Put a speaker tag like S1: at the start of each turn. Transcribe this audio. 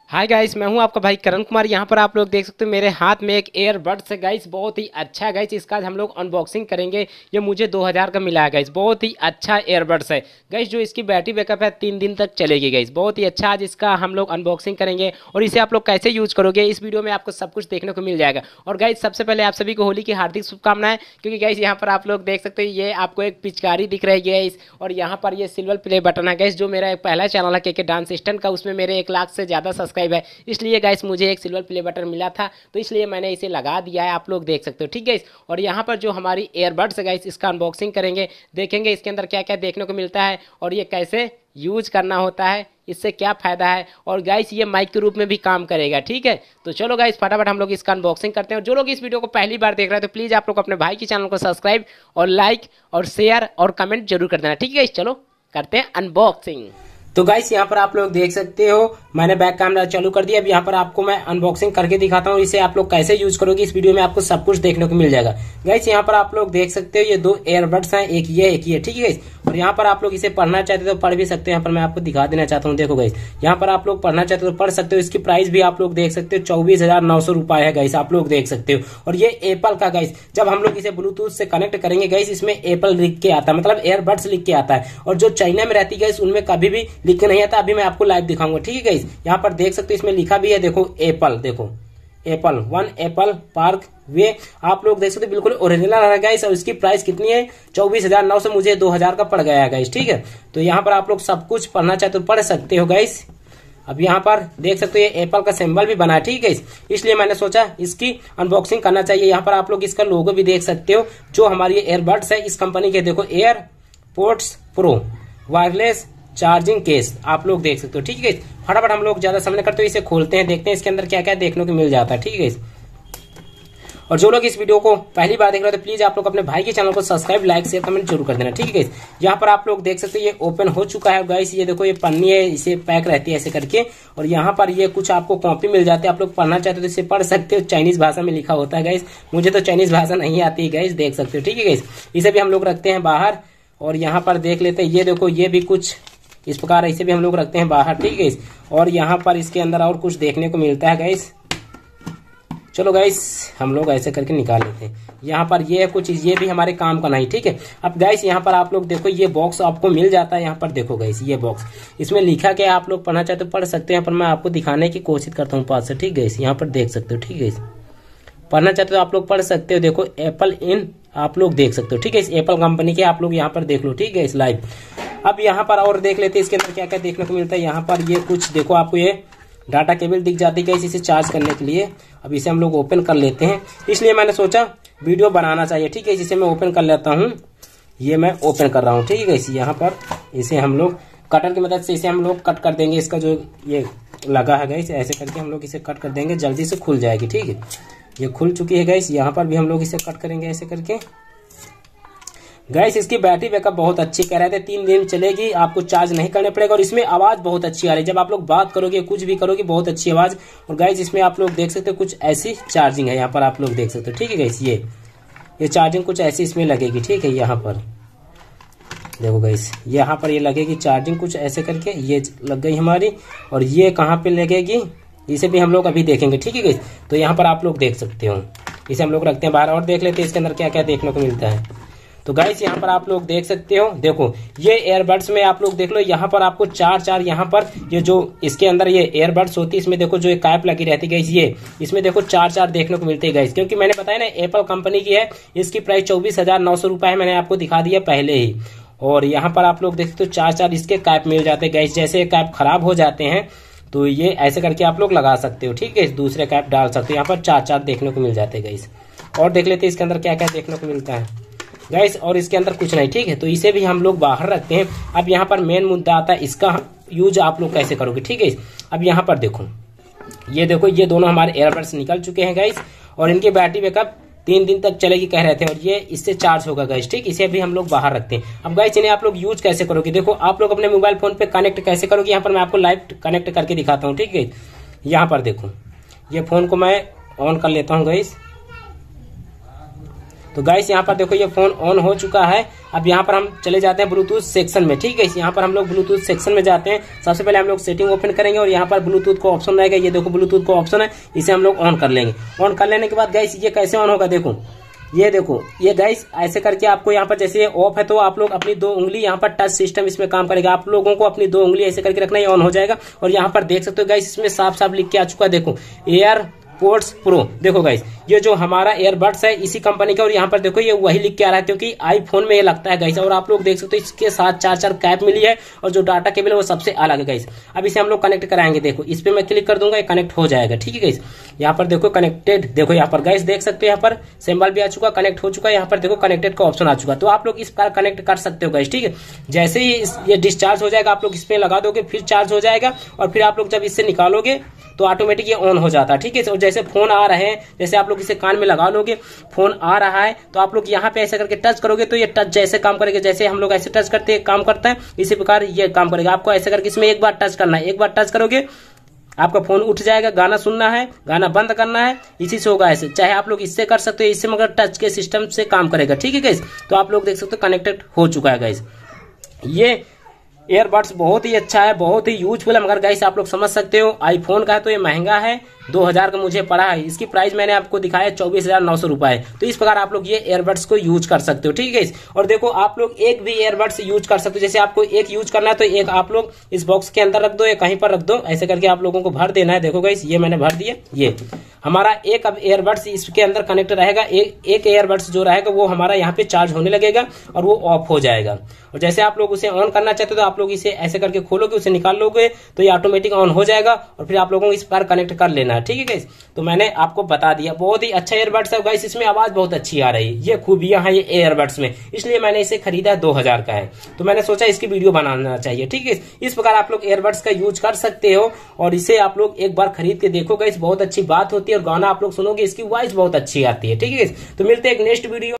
S1: Hi guys, मैं हूं आपका भाई करण कुमार। यहाँ पर आप लोग देख सकते हो मेरे हाथ में एक एयरबड्स है गाइस, बहुत ही अच्छा है गाइस। इसका आज हम लोग अनबॉक्सिंग करेंगे। ये मुझे 2000 का मिला है गाइस, बहुत ही अच्छा एयरबड्स है गाइस। जो इसकी बैटरी बैकअप है 3 दिन तक चलेगी गाइस, बहुत ही अच्छा। आज इसका हम लोग अनबॉक्सिंग करेंगे और इसे आप लोग कैसे यूज करोगे इस वीडियो में आपको सब कुछ देखने को मिल जाएगा। और गाइस सबसे पहले आप सभी को होली की हार्दिक शुभकामनाएं, क्योंकि गाइस यहाँ पर आप लोग देख सकते हो ये आपको एक पिचकारी दिख रही है गाइस, और यहाँ पर ये सिल्वर प्ले बटन है गाइस। जो मेरा एक पहला चैनल है के डांस सिस्टम का, उसमें मेरे 1 लाख से ज़्यादा सब्सक्राइब है, इसलिए गाइस मुझे एक सिल्वर प्ले बटन मिला था, तो इसलिए मैंने इसे लगा दिया है। आप लोग देख सकते हो, ठीक गाइस। और यहाँ पर जो हमारी एयरबड्स है गाइस, इसका अनबॉक्सिंग करेंगे, देखेंगे इसके अंदर क्या क्या देखने को मिलता है और ये कैसे यूज करना होता है, इससे क्या फायदा है। और गाइस ये माइक के रूप में भी काम करेगा, ठीक है। तो चलो गाइस फटाफट हम लोग इसका अनबॉक्सिंग करते हैं। और जो लोग इस वीडियो को पहली बार देख रहे हैं तो प्लीज़ आप लोग अपने भाई के चैनल को सब्सक्राइब और लाइक और शेयर और कमेंट जरूर कर देना, ठीक है गाइस। चलो करते हैं अनबॉक्सिंग। तो गाइस यहाँ पर आप लोग देख सकते हो मैंने बैक कैमरा चालू कर दिया। अब यहाँ पर आपको मैं अनबॉक्सिंग करके दिखाता हूँ, इसे आप लोग कैसे यूज करोगे इस वीडियो में आपको सब कुछ देखने को मिल जाएगा। गाइस यहाँ पर आप लोग देख सकते हो ये 2 एयरबड्स हैं, एक ये, ठीक है गाइस। और यहाँ पर आप लोग इसे पढ़ना चाहते हो तो पढ़ भी सकते हो। यहाँ पर मैं आपको दिखा देना चाहता हूँ, देखो गाइस यहाँ पर आप लोग पढ़ना चाहते हो तो पढ़ सकते हो। इसकी प्राइस भी आप लोग देख सकते हो 24,900 रुपए है गाइस, आप लोग देख सकते हो। और ये एप्पल का गाइस, जब हम लोग इसे ब्लूटूथ से कनेक्ट करेंगे गाइस, इसमें एप्पल लिख के आता है, मतलब एयरबड्स लिख के आता है। और जो चाइना में रहती है उनमें कभी भी लिख के नहीं आता। अभी मैं आपको लाइव दिखाऊंगा, ठीक है गाइस। यहाँ पर देख सकते हो इसमें लिखा भी है, देखो एप्पल, देखो एप्पल 1 एप्पल पार्क वे, आप लोग देख सकते हो बिल्कुल ओरिजिनल है गाइस। और इसकी प्राइस कितनी है 24,900, मुझे 2000 का पड़ गया है गाइस, ठीक है। तो यहाँ पर आप लोग सब कुछ पढ़ना चाहते हो पढ़ सकते हो गाइस। अब यहाँ पर देख सकते हो ये एप्पल का सिंबल भी बना है, ठीक है। इसलिए मैंने सोचा इसकी अनबॉक्सिंग करना चाहिए। यहाँ पर आप लोग इसका लोगो भी देख सकते हो, जो हमारी एयरबड्स है इस कंपनी के, देखो AirPods Pro wireless charging case, आप लोग देख सकते हो, ठीक है। फटाफट हम लोग ज्यादा समय नहीं करते, इसे खोलते हैं, देखते हैं इसके अंदर क्या क्या देखने को मिल जाता है, ठीक है। और जो लोग इस वीडियो को पहली बार देख रहे हो तो प्लीज आप लोग अपने भाई के चैनल को सब्सक्राइब लाइक शेयर कमेंट जरूर कर देना, ठीक है। यहाँ पर आप लोग देख सकते हो ये ओपन हो चुका है गाइस। ये देखो ये पन्नी है, इसे पैक रहती है ऐसे करके। और यहाँ पर ये कुछ आपको कॉपी मिल जाती है, आप लोग पढ़ना चाहते हो तो इसे पढ़ सकते हो। चाइनीज भाषा में लिखा होता है गाइस, मुझे तो चाइनीज भाषा नहीं आती है गाइस, देख सकते हो, ठीक है गाइस। इसे भी हम लोग रखते हैं बाहर। और यहाँ पर देख लेते हैं, ये देखो ये भी कुछ इस प्रकार इसे भी हम लोग रखते हैं बाहर, ठीक है। और यहाँ पर इसके अंदर और कुछ देखने को मिलता है गाइस। चलो गाइस हम लोग ऐसे करके निकाल लेते हैं। यहाँ पर ये कुछ, ये भी हमारे काम का नहीं, ठीक है। अब गाइस यहाँ पर आप लोग देखो ये बॉक्स आपको मिल जाता है। यहाँ पर देखो गाइस ये बॉक्स, इसमें लिखा क्या आप लोग पढ़ना चाहते हो पढ़ सकते हैं, पर मैं आपको दिखाने की कोशिश करता हूँ पास से, ठीक है। यहाँ पर देख सकते हो, ठीक है। पढ़ना चाहते हो आप लोग पढ़ सकते हो। देखो एप्पल इन, आप लोग देख सकते हो, ठीक है। इस एप्पल कंपनी के आप लोग यहाँ पर देख लो, ठीक है, इस लाइव। अब यहाँ पर और देख लेते हैं इसके अंदर क्या क्या देखने को मिलता है। यहाँ पर ये कुछ देखो, आपको ये डाटा केबल दिख जाती है इसे चार्ज करने के लिए। अब इसे हम लोग ओपन कर लेते हैं, इसलिए मैंने सोचा वीडियो बनाना चाहिए, ठीक है। जिसे मैं ओपन कर लेता हूँ, ये मैं ओपन कर रहा हूँ, ठीक है। यहाँ पर इसे हम लोग कटर की मदद से इसे हम लोग कट कर देंगे। इसका जो ये लगा है गाइस, ऐसे करके हम लोग इसे कट कर देंगे, जल्दी से खुल जाएगी, ठीक है। ये खुल चुकी है गाइस। यहाँ पर भी हम लोग इसे कट करेंगे ऐसे करके। गाइस इसकी बैटरी बैकअप बहुत अच्छी कह रहे थे, 3 दिन चलेगी, आपको चार्ज नहीं करने पड़ेगा। और इसमें आवाज बहुत अच्छी आ रही है, जब आप लोग बात करोगे कुछ भी करोगे बहुत अच्छी आवाज। और गाइस इसमें आप लोग देख सकते हो कुछ ऐसी चार्जिंग है, यहाँ पर आप लोग देख सकते हो, ठीक है गाइस। ये चार्जिंग कुछ ऐसी इसमें लगेगी, ठीक है। यहाँ पर देखो गाइस, यहाँ पर ये लगेगी चार्जिंग कुछ ऐसे करके, ये लग गई हमारी। और ये कहाँ पे लगेगी इसे भी हम लोग अभी देखेंगे, ठीक है गाइस। तो यहाँ पर आप लोग देख सकते हो, इसे हम लोग रखते हैं बाहर और देख लेते हैं इसके अंदर क्या क्या देखने को मिलता है। तो गाइस यहाँ पर आप लोग देख सकते हो, देखो ये एयरबड्स में आप लोग देख लो, यहाँ पर आपको चार यहाँ पर ये जो इसके अंदर ये एयरबड्स होती है, इसमें देखो जो कैप लगी रहती है गाइस, ये इसमें देखो चार देखने को मिलते हैं गाइस। क्योंकि मैंने बताया ना एप्पल कंपनी की है, इसकी प्राइस 24,900 रुपए है, मैंने आपको दिखा दिया पहले ही। और यहाँ पर आप लोग देख सकते हो चार इसके कैप मिल जाते हैं गाइस। जैसे कैप खराब हो जाते हैं तो ये ऐसे करके आप लोग लगा सकते हो, ठीक है। दूसरे कैप डाल सकते हो, यहाँ पर चार देखने को मिल जाते हैं गाइस। और देख लेते हैं इसके अंदर क्या क्या देखने को मिलता है गाइस। और इसके अंदर कुछ नहीं, ठीक है। तो इसे भी हम लोग बाहर रखते हैं। अब यहाँ पर मेन मुद्दा आता है इसका यूज आप लोग कैसे करोगे, ठीक है। अब यहाँ पर देखो, ये देखो ये दोनों हमारे एयरबड्स निकल चुके हैं गाइस। और इनकी बैटरी बैकअप 3 दिन तक चलेगी कह रहे थे, और ये इससे चार्ज होगा गाइस, ठीक। इसे भी हम लोग बाहर रखते हैं। अब गाइस इन्हें आप लोग यूज कैसे करोगे, देखो आप लोग अपने मोबाइल फोन पे कनेक्ट कैसे करोगे, यहाँ पर मैं आपको लाइव कनेक्ट करके दिखाता हूँ, ठीक है। यहाँ पर देखो ये फोन को मैं ऑन कर लेता हूँ गाइस। तो गाइस यहाँ पर देखो ये फोन ऑन हो चुका है। अब यहाँ पर हम चले जाते हैं ब्लूटूथ सेक्शन में। ठीक है, यहाँ पर हम लोग ब्लूटूथ सेक्शन में जाते हैं। सबसे पहले हम लोग सेटिंग ओपन करेंगे और यहाँ पर ब्लूटूथ का ऑप्शन रहेगा। ये देखो ब्लूटूथ का ऑप्शन है, इसे हम लोग ऑन कर लेंगे। ऑन कर लेने के बाद गाइस ये कैसे ऑन होगा, देखो ये देखो ये गाइस ऐसे करके आपको यहाँ पर जैसे ऑफ है तो आप लोग अपनी 2 उंगली यहाँ पर टच सिस्टम इसमें काम करेगा। आप लोगों को अपनी 2 उंगली ऐसे करके रखना, ये ऑन हो जाएगा। और यहाँ पर देख सकते हो गाइस इसमें साफ साफ लिख के आ चुका है, देखो एयरपोर्ट्स प्रो। देखो गाइस ये जो हमारा एयरबड्स है इसी कंपनी का, और यहाँ पर देखो ये वही लिख के आ रहा है क्योंकि आईफोन में ये लगता है गाइस। और आप लोग देख सकते हो इसके साथ 4 कैप मिली है और जो डाटा केबल है वो सबसे अलग है गाइस। अब इसे हम लोग कनेक्ट कराएंगे। देखो इस पे मैं क्लिक कर दूंगा, ये कनेक्ट हो जाएगा। ठीक है गाइस, यहाँ पर देखो कनेक्टेड, देखो यहाँ पर गाइस देख सकते हो यहाँ पर सिंबल भी आ चुका, कनेक्ट हो चुका है। यहाँ पर देखो कनेक्टेड का ऑप्शन आ चुका, तो आप लोग इस प्रकार कनेक्ट कर सकते हो गाइस। ठीक है, जैसे ही ये डिस्चार्ज हो जाएगा आप लोग इस पे लगा दोगे, फिर चार्ज हो जाएगा और फिर आप लोग जब इससे निकालोगे तो ऑटोमेटिक ये ऑन हो जाता है। ठीक है, और जैसे फोन आ रहे हैं, जैसे आप लोग इसे कान में लगा लोगे, फोन आ रहा है तो आप लोग यहाँ पे ऐसे करके टच करोगे तो ये टच जैसे काम करेगा, जैसे हम लोग ऐसे टच करते हैं काम करता है, इसी प्रकार ये काम करेगा। आपको ऐसे करके इसमें एक बार टच करना है, एक बार टच करोगे आपका फोन उठ जाएगा। गाना सुनना है, गाना बंद करना है, इसी से होगा ऐसे। चाहे आप लोग इससे कर सकते हो, इससे मगर टच के सिस्टम से काम करेगा। ठीक है गाइस, तो आप लोग देख सकते हो कनेक्टेड हो चुका है गाइस। ये एयरबड्स बहुत ही अच्छा है, बहुत ही यूजफुल है, मगर गाइस आप लोग समझ सकते हो आईफोन का है तो ये महंगा है, 2000 का मुझे पड़ा है। इसकी प्राइस मैंने आपको दिखाया 24,900 रुपए। तो इस प्रकार आप लोग ये एयरबड्स को यूज कर सकते हो। ठीक है, और देखो आप लोग एक भी एयरबड्स यूज कर सकते हो। जैसे आपको एक यूज करना है तो एक आप लोग इस बॉक्स के अंदर रख दो या कहीं पर रख दो, ऐसे करके आप लोगों को भर देना है। देखो गाइस ये मैंने भर दिया, ये हमारा एक अब एयरबड्स इसके अंदर कनेक्ट रहेगा। एक एयरबड्स जो रहेगा वो हमारा यहाँ पे चार्ज होने लगेगा और वो ऑफ हो जाएगा। और जैसे आप लोग उसे ऑन करना चाहते हो तो आप लोग इसे ऐसे करके खोलोगे, उसे निकाल लोगे तो ये ऑटोमेटिक ऑन हो जाएगा और फिर आप लोगों को इस प्रकार कनेक्ट कर लेना है। ठीक है गाइस, तो मैंने आपको बता दिया। बहुत ही अच्छा एयरबड्स है गाइस, इसमें आवाज बहुत अच्छी आ रही है, ये खूबियां हैं ये एयरबड्स में, इसलिए मैंने इसे खरीदा, 2000 का है। तो मैंने सोचा इसकी वीडियो बनाना चाहिए। ठीक है, इस प्रकार आप लोग एयरबड्स का यूज कर सकते हो और इसे आप लोग एक बार खरीद के देखो गाइस, बहुत अच्छी बात होती है। और गाना आप लोग सुनोगे इसकी वॉइस बहुत अच्छी आती है। ठीक है, तो मिलते हैं एक नेक्स्ट वीडियो।